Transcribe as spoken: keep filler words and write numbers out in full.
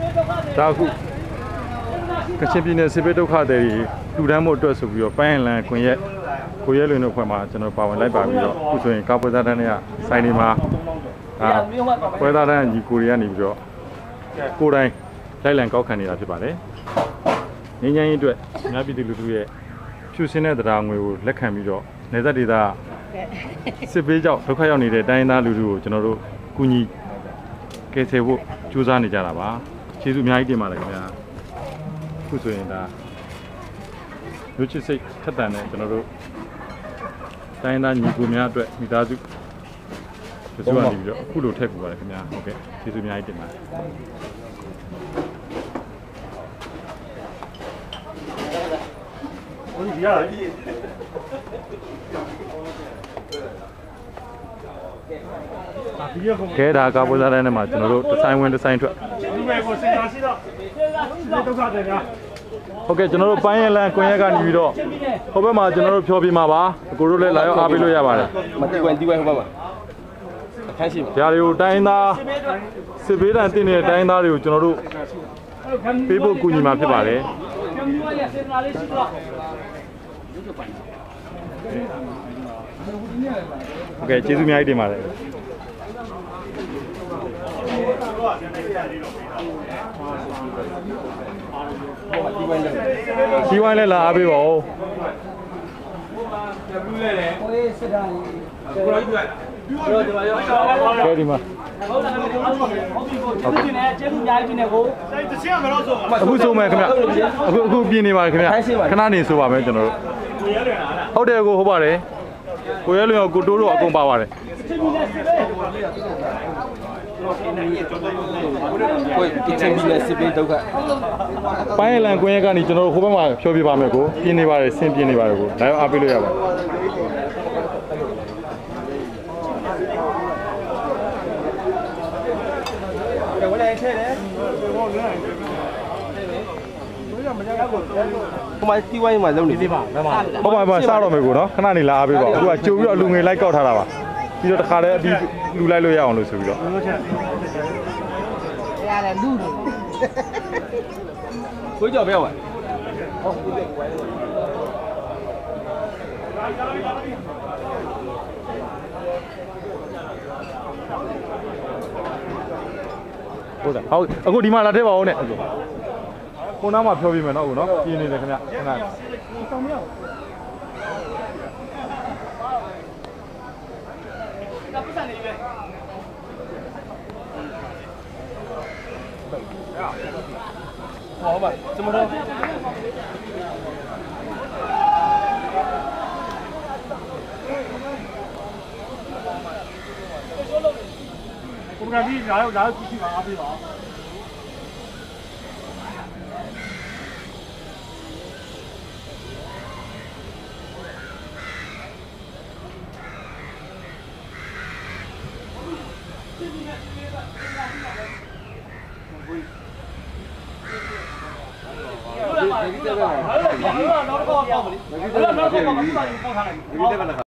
ဒါခုကချင်ပြည်နယ်စစ်ဘေးဒုက္ခတွေလူတန်းမှုအတွက်ဆိုပြီးတော့ပိုင်းလန်ခွင်ရက်ကိုရဲလွင်တို့ဖွဲ့မှာကျွန်တော်ပါဝင်လိုက်ပါပြီးတော့အခုဆိုရင်ကာပွဲသားတန်းတွေကစိုင်းနေမှာအာပွဲသားတန်းညီကိုတွေကနေပြီးတော့ကိုယ်တိုင်လိုက်လံကောက်ခံနေတာဖြစ်ပါတယ်ငင်းငင်းရေးအတွက်အများပြည်သူလူထုရဲ့ဖြူစင်းတဲ့တရားငွေကိုလက်ခံပြီးတော့နေသက်ဒေသစစ်ဘေးကြောင့်ဒုက္ခရောက်နေတဲ့တိုင်းသားလူထုကိုကျွန်တော်တို့ကူညီကယ်ဆယ်ဖို့ကြိုးစားနေကြတာပါကျေးဇူးအများကြီးတင်ပါတယ်ခင်ဗျာအခုဆိုရင်ဒါလူချစ်စိတ်ထက်သန်တဲ့ကျွန်တော်တို့တိုင်းသားညီကိုများအတွက်မိသားစုတစုကနေပြီးတော့အခုလိုထည့်ပြပါတယ်ခင်ဗျာဟုတ်ကဲ့ကျေးဇူးအများကြီးတင်ပါတယ်ဟုတ်ပြီရတယ်ကဲဒါကာပွဲသားတိုင်းမှာကျွန်တော်တို့ဒီဇိုင်းဝင်ဒီဇိုင်းထွက်ဒီမဲ့ကိုစင်တာရှိတော့ဒုက္ခတွေများဟုတ်ကဲ့ကျွန်တော်တို့ပိုင်းရလန်ကွန်ရက်ကနေပြီးတော့ဟိုဘက်မှာကျွန်တော်တို့ဖြောပြမှာပါအကိုတို့လည်းလာရောက်အားပေးလို့ရပါတယ်မတီးဝင်တီးဝင်ဟိုဘက်မှာအခန်းရှိပါဓာတွေကိုတိုင်းသားစစ်ဘေးဒဏ်တင်နေတဲ့တိုင်းသားတွေကိုကျွန်တော်တို့ပေးဖို့ကူညီမှာဖြစ်ပါတယ်โอเคကျေးဇူးအများကြီးတင်ပါတယ်ဒီဝိုင်းလဲလာအားပေးပါဦးကဲဒီမှာဟုတ်ကဲ့ကျေးဇူးအများကြီးတင်နေကိုအခုဆိုမယ်ခင်ဗျအခုအခုပြင်နေပါတယ်ခင်ဗျခဏနေဆိုပါမယ်ကျွန်တော်တို့ဟုတ်တယ်ကိုဟုတ်ပါတယ်ကိုရဲလွင်ရောကိုတိုးတို့အကုန်ပါပါတယ်ကိုကချင်ပြည်နယ်စစ်ဘေးဒုက္ခပိုင်းလန်ကွင်းရက်ကနေကျွန်တော်တို့ဟိုဘက်မှာဖြောပြပါမယ်ကိုပြင်းနေပါတယ်ဆင်းပြင်းနေပါတယ်ကိုလာရောက်အားပေးလို့ရပါတယ်ဝယ်လိုက်ထဲတယ်ဟိုမှာတီးဝိုင်းမှာလုံးနေပါဟုတ်ပါပါစတော့မယ်ကိုနော်ခဏနေလာအားပေးပါအခုကကြိုပြီးတော့အလူငွေလိုက်ကောက်ထားတာပါပြီးတော့တခါတည်းအပြီးလူလိုက်လို့ရအောင်လို့ဆိုပြီးတော့ရတယ်လူကိုကြောက်ပြောပါဟုတ်တယ်ဟုတ်အခုဒီမှာလာထည့်ပါဦးနဲ့ခုနကမှဖြောပြမယ်နော်အခုနော်ပြင်းနေတယ်ခင်ဗျခဏဆောင်မရဘူးဒါပတ်စံနေပြီဟောပါစမတော့ကိုကကြီးလာရောက်လာကြည့်ကြည့်ပါအားပေးပါဟုတ်လားဟုတ်လားနောက်တော့ပေါ့မလေးဟုတ်လားနောက်တော့ပေါ့အခုပါရင်ပေါက်ထားလိုက်